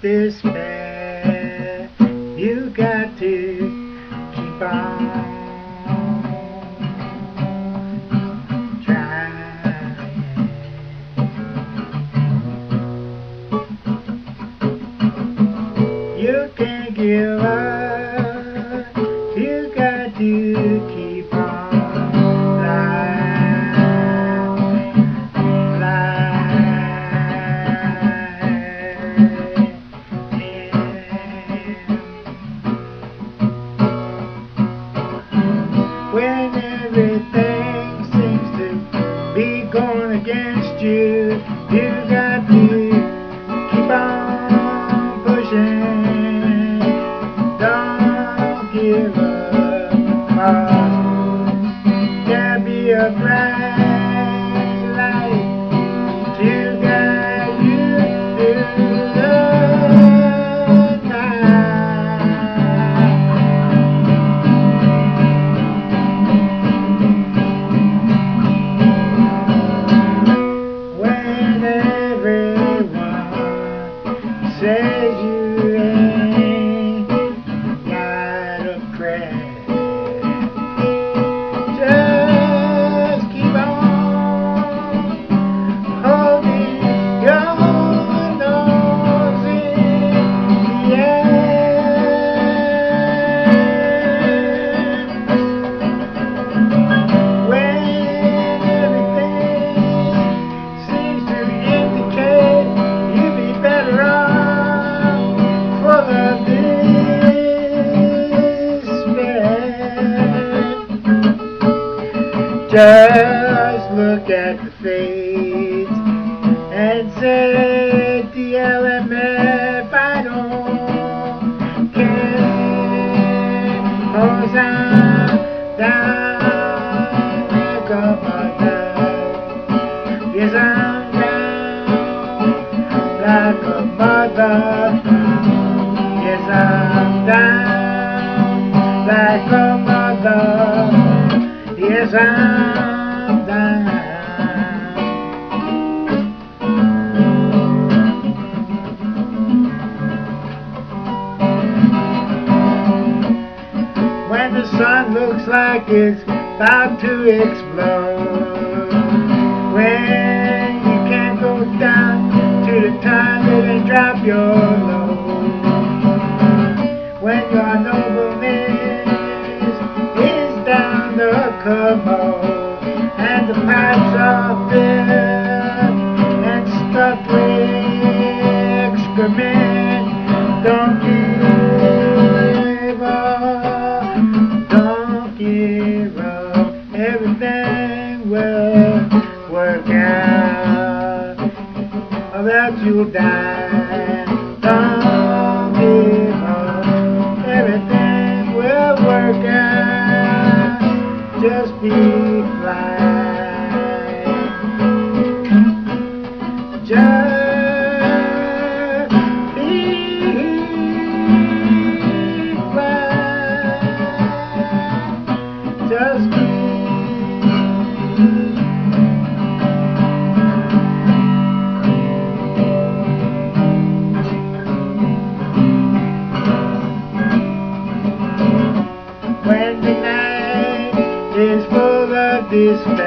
despair, you got to keep on trying. You can't give up, you got to keep on when everything seems to be going against you, you got to keep on pushing. Don't give up, 'cause there'll be a bright light to guide you through the says you ain't got a crash. Just keep on holding your nose in the air. When everything seems to indicate you'd be better off, just look at the fate and say the LMF I don't care, 'cause I'm down like a mother. Yes, I'm down like a mother. Yes, I'm down like a mother. Yes, I'm down. When the sun looks like it's about to explode, when you can't go down to the toilet and drop your load, when your nobleness is down the commode and the pipes are filled and stuck with excrement, don't give up, don't give up, everything will work out, or else you'll die. Don't give up, everything will work out, just be flying, just be flying, just be. When the night is full of despair,